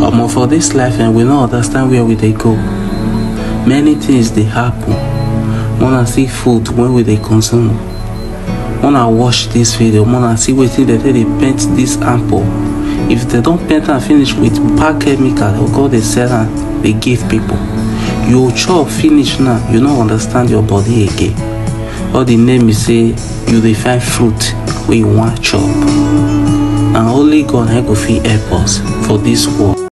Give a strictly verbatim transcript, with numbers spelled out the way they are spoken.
Omo, for this life and we don't understand where we they go. Many things they happen. Wanna see food when we they consume. Wanna watch this video, wanna see what they they paint this ample. If they don't paint and finish with pack chemical, they'll go they sell and they give people. You chop finish now, you don't understand your body again. All the name is say you define fruit where you want chop. And only God go fit help us for this world.